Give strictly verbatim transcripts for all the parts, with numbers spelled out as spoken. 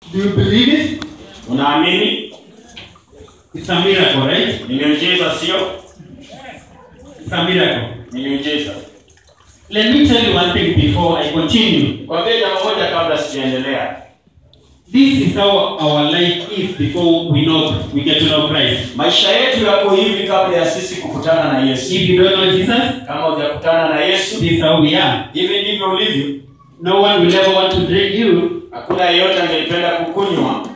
Do you believe it? Unaamini? It's a miracle, right? Ni miujiza sio? It's a miracle. Ni miujiza. Let me tell you one thing before I continue. Kwambie jambo moja kabla sijaendelea. This is how our life is before we know we get to know Christ. Maisha yetu yako hivi kabla ya sisi kukutana na Yesu. If you don't know Jesus, Kama hujakutana na Yesu, this is how we are. hivi ndivyo ulivyo. No one will ever want to drink you. Hakuna yeyote angelipenda kukunywa.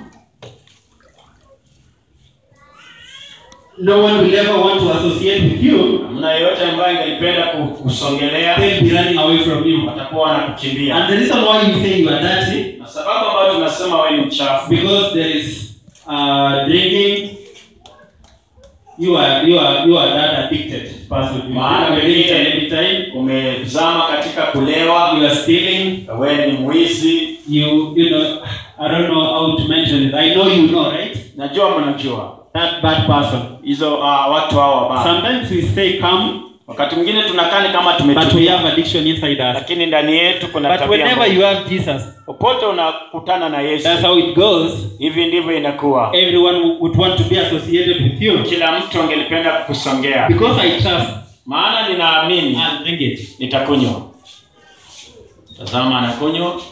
No one will ever want to associate with you. Hamna yeyote ambaye angelipenda kusongelea. They'll be running away from you. Watakuwa wanakukimbia. And the reason why you say you are dirty, Na sababu ambayo tunasema wewe ni mchafu, because there is uh, drinking. You are you are you are that addicted person. You Maana are drinking wengine every time. umezama katika kulewa, You are stealing. wewe ni mwizi. You you know, I don't know how to mention it. I know you know, right? Najua mnajua. That bad person. Hizo uh, watu hao wabaya. Sometimes we stay calm, Wakati mwingine tunakaa ni kama but we tumetulia, have addiction inside us. lakini ndani yetu kuna But tabia. whenever mbaya. you have Jesus, Popote unakutana na that's Yesu, how it goes. hivi ndivyo inakuwa. Everyone would want to be associated with you. Kila mtu angelipenda kukusongea. Because I trust, Maana ninaamini I'll drink it. nitakunywa. Tazama anakunywa.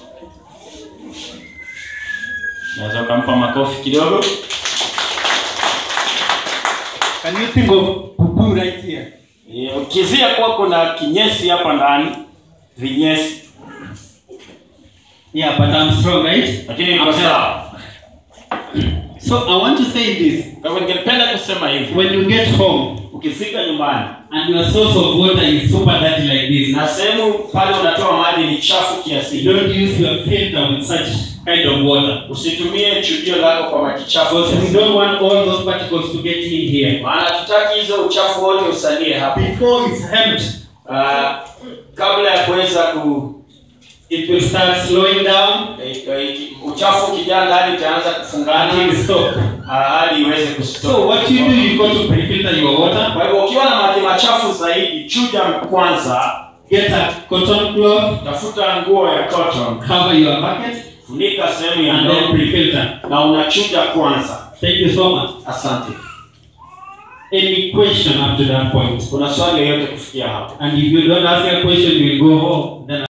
Naweza kumpa makofi kidogo. Can you think of poo right here? Yeah, ukizia kwa kuna kinyesi hapa ndani, vinyesi. Yeah, but I'm strong, right? Lakini niko sawa. So I want to say this. Kwa hivyo ningependa kusema hivi. When you get home Ukifika nyumbani and your source of water is super dirty like this, na sehemu pale unatoa maji ni chafu kiasi, don't use your filter with such kind of water. usitumie chujio lako kwa maji chafu. Because we don't want all those particles to get in here. Maana tutaki hizo uchafu wote usalie hapa. Before it's empty, Uh, kabla ya kuweza ku it will start slowing down eh, eh, uchafu kijana ndani itaanza kufungana until it stop. hadi iweze kustop. So what you do, you go to pre-filter your water. Kwa hivyo ukiwa na maji machafu zaidi, chuja kwanza, Get a cotton cloth, tafuta nguo ya cotton, cover your bucket, funika sehemu ya and then ndoo pre-filter. na unachuja kwanza. Thank you so much. Asante. Any question up to that point? Kuna swali yoyote kufikia hapo? And if you don't ask a question, you will go home. Then